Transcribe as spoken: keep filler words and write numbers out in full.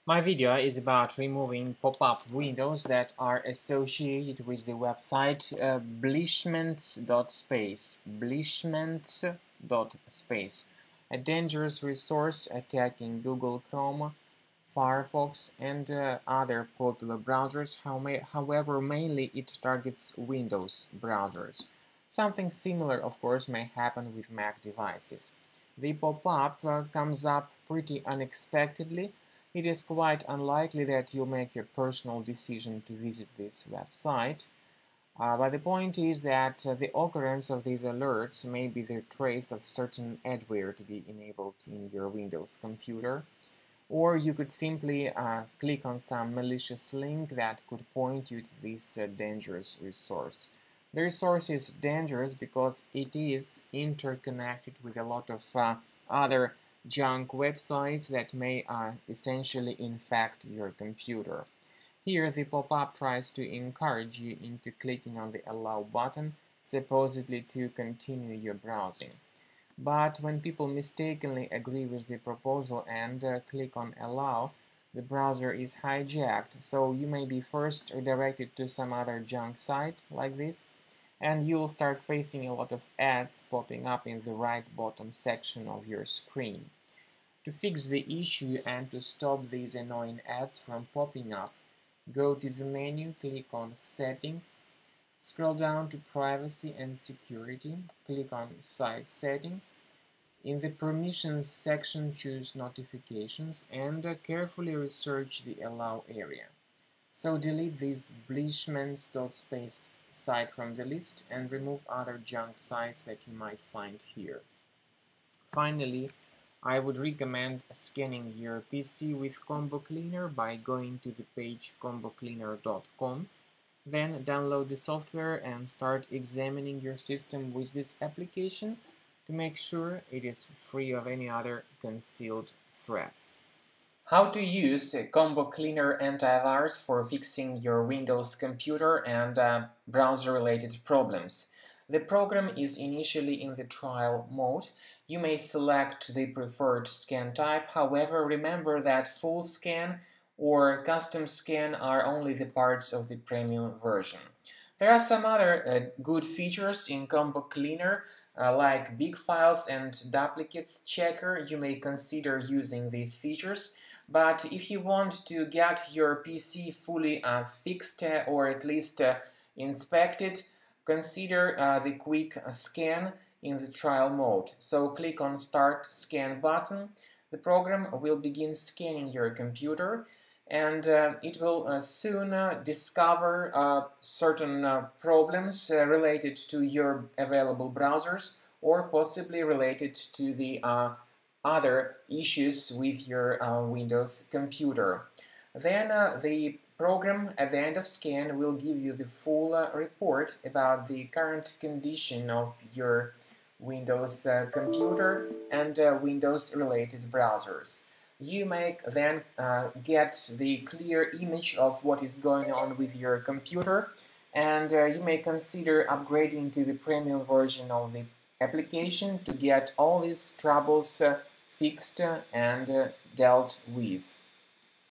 My video is about removing pop-up windows that are associated with the website uh, blishment.space. blishment.space, a dangerous resource attacking Google Chrome, Firefox, and uh, other popular browsers. However, mainly it targets Windows browsers. Something similar, of course, may happen with Mac devices. The pop-up uh, comes up pretty unexpectedly. It is quite unlikely that you'll make your personal decision to visit this website, uh, but the point is that uh, the occurrence of these alerts may be the trace of certain adware to be enabled in your Windows computer, or you could simply uh, click on some malicious link that could point you to this uh, dangerous resource. The resource is dangerous because it is interconnected with a lot of uh, other junk websites that may uh, essentially infect your computer. Here, the pop-up tries to encourage you into clicking on the Allow button, supposedly to continue your browsing. But when people mistakenly agree with the proposal and uh, click on Allow, the browser is hijacked, so you may be first redirected to some other junk site like this, and you'll start facing a lot of ads popping up in the right bottom section of your screen. To fix the issue and to stop these annoying ads from popping up, go to the menu, click on Settings, scroll down to Privacy and Security, click on Site Settings. In the Permissions section, choose Notifications and uh, carefully research the Allow area. So delete this blishment.space site from the list and remove other junk sites that you might find here. Finally, I would recommend scanning your P C with Combo Cleaner by going to the page combo cleaner dot com. Then download the software and start examining your system with this application to make sure it is free of any other concealed threats. How to use Combo Cleaner Antivirus for fixing your Windows computer and uh, browser-related problems. The program is initially in the trial mode. You may select the preferred scan type. However, remember that full scan or custom scan are only the parts of the premium version. There are some other uh, good features in Combo Cleaner, uh, like big files and duplicates checker. You may consider using these features. But if you want to get your P C fully uh, fixed uh, or at least uh, inspected, consider uh, the quick scan in the trial mode. So click on Start Scan button. The program will begin scanning your computer, and uh, it will uh, soon uh, discover uh, certain uh, problems uh, related to your available browsers or possibly related to the uh, other issues with your uh, Windows computer. Then uh, the program at the end of scan will give you the full uh, report about the current condition of your Windows uh, computer and uh, Windows related browsers. You may then uh, get the clear image of what is going on with your computer, and uh, you may consider upgrading to the premium version of the application to get all these troubles uh, fixed and uh, dealt with.